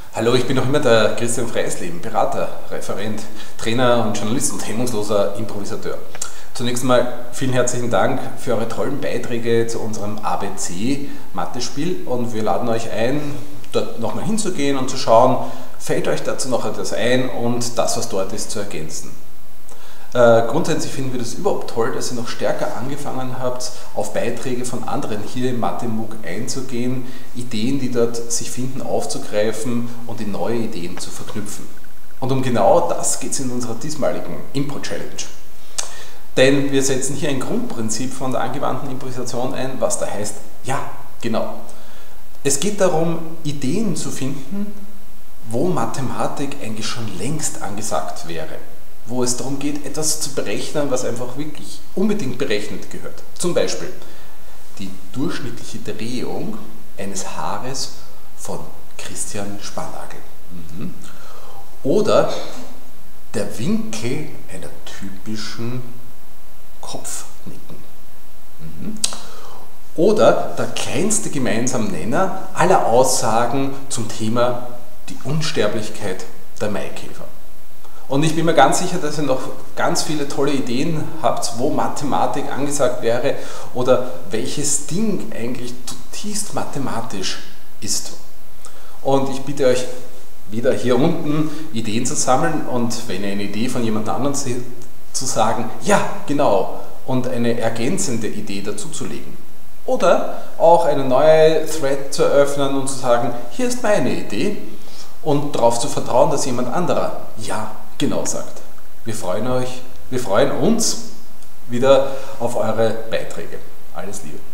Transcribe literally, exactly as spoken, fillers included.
Hallo, ich bin noch immer der Christian Freisleben, Berater, Referent, Trainer und Journalist und hemmungsloser Improvisateur. Zunächst einmal vielen herzlichen Dank für eure tollen Beiträge zu unserem A B C-Mathe-Spiel und wir laden euch ein, dort nochmal hinzugehen und zu schauen, fällt euch dazu noch etwas ein und das, was dort ist, zu ergänzen. Äh, grundsätzlich finden wir das überhaupt toll, dass ihr noch stärker angefangen habt, auf Beiträge von anderen hier im Mathe-MOOC einzugehen, Ideen, die dort sich finden, aufzugreifen und in neue Ideen zu verknüpfen. Und um genau das geht es in unserer diesmaligen Impro-Challenge. Denn wir setzen hier ein Grundprinzip von der angewandten Improvisation ein, was da heißt, ja, genau. Es geht darum, Ideen zu finden, wo Mathematik eigentlich schon längst angesagt wäre. Wo es darum geht, etwas zu berechnen, was einfach wirklich unbedingt berechnet gehört. Zum Beispiel die durchschnittliche Drehung eines Haares von Christian Spanagel. Mhm. Oder der Winkel einer typischen Kopfnicken. Mhm. Oder der kleinste gemeinsame Nenner aller Aussagen zum Thema die Unsterblichkeit der Maikäfer. Und ich bin mir ganz sicher, dass ihr noch ganz viele tolle Ideen habt, wo Mathematik angesagt wäre oder welches Ding eigentlich zutiefst mathematisch ist. Und ich bitte euch wieder hier unten Ideen zu sammeln und wenn ihr eine Idee von jemand anderem seht, zu sagen, ja, genau, und eine ergänzende Idee dazuzulegen. Oder auch eine neue Thread zu eröffnen und zu sagen, hier ist meine Idee und darauf zu vertrauen, dass jemand anderer ja genau sagt. Wir freuen euch, wir freuen uns wieder auf eure Beiträge. Alles Liebe.